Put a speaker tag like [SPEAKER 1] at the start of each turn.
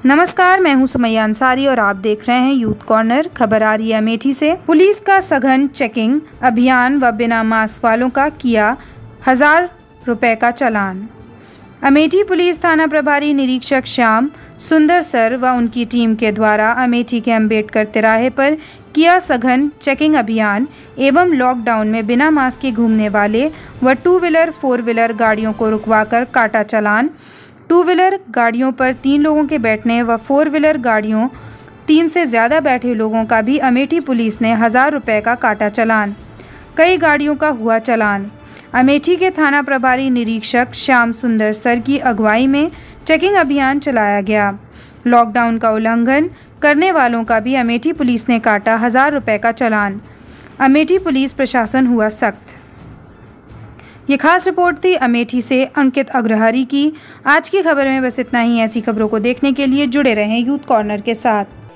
[SPEAKER 1] नमस्कार, मैं हूं सुमैया अंसारी और आप देख रहे हैं यूथ कॉर्नर। खबर आ रही है अमेठी से। पुलिस का सघन चेकिंग अभियान व बिना मास्क वालों का किया 1000 रुपए का चालान। अमेठी पुलिस थाना प्रभारी निरीक्षक श्याम सुंदर सर व उनकी टीम के द्वारा अमेठी के अम्बेडकर तिराहे पर किया सघन चेकिंग अभियान एवं लॉकडाउन में बिना मास्क के घूमने वाले व 2 व्हीलर 4 व्हीलर गाड़ियों को रुकवाकर काटा चालान। 2 व्हीलर गाड़ियों पर 3 लोगों के बैठने व 4 व्हीलर गाड़ियों 3 से ज़्यादा बैठे लोगों का भी अमेठी पुलिस ने 1000 रुपए का काटा चालान। कई गाड़ियों का हुआ चालान। अमेठी के थाना प्रभारी निरीक्षक श्याम सुंदर सर की अगुवाई में चेकिंग अभियान चलाया गया। लॉकडाउन का उल्लंघन करने वालों का भी अमेठी पुलिस ने काटा 1000 रुपए का चालान। अमेठी पुलिस प्रशासन हुआ सख्त। ये खास रिपोर्ट थी अमेठी से अंकित अग्रहरी की। आज की खबर में बस इतना ही। ऐसी खबरों को देखने के लिए जुड़े रहें यूथ कॉर्नर के साथ।